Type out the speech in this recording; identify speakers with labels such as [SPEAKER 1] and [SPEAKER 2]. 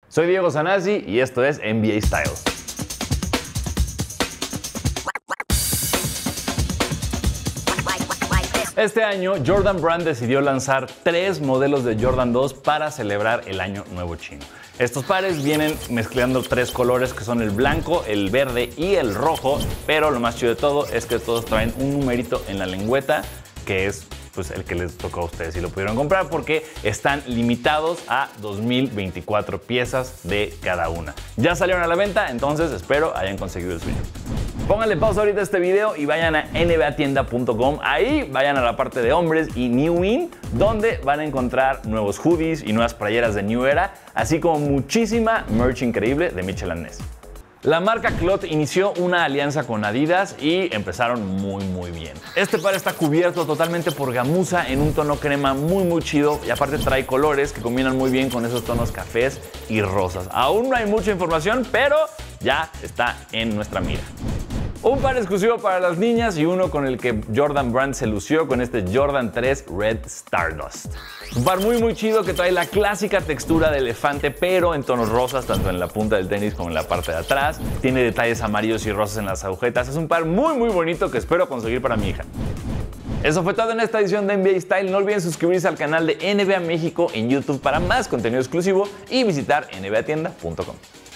[SPEAKER 1] Soy Diego Sanasi y esto es NBA Style. Este año, Jordan Brand decidió lanzar 3 modelos de Jordan 2 para celebrar el Año Nuevo Chino. Estos pares vienen mezclando 3 colores que son el blanco, el verde y el rojo, pero lo más chido de todo es que todos traen un numerito en la lengüeta que es pues el que les tocó a ustedes si lo pudieron comprar, porque están limitados a 2024 piezas de cada una. Ya salieron a la venta, entonces espero hayan conseguido el suyo. Pónganle pausa ahorita a este video y vayan a nbatienda.com. Ahí vayan a la parte de hombres y New In, donde van a encontrar nuevos hoodies y nuevas playeras de New Era, así como muchísima merch increíble de Mitchell & Ness. La marca Clot inició una alianza con Adidas y empezaron muy bien. Este par está cubierto totalmente por gamuza en un tono crema muy chido y aparte trae colores que combinan muy bien con esos tonos cafés y rosas. Aún no hay mucha información, pero ya está en nuestra mira. Un par exclusivo para las niñas y uno con el que Jordan Brand se lució con este Jordan 3 Red Stardust. Un par muy chido que trae la clásica textura de elefante, pero en tonos rosas, tanto en la punta del tenis como en la parte de atrás. Tiene detalles amarillos y rosas en las agujetas. Es un par muy bonito que espero conseguir para mi hija. Eso fue todo en esta edición de NBA Style. No olviden suscribirse al canal de NBA México en YouTube para más contenido exclusivo y visitar nbatienda.com.